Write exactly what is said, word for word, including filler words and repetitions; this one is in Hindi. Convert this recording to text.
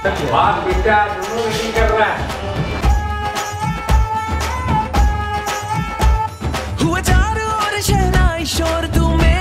बाप बेटा दोनों मीटिंग कर रहा है। हुआ चारों ओर शहनाई शोर, तू मेरे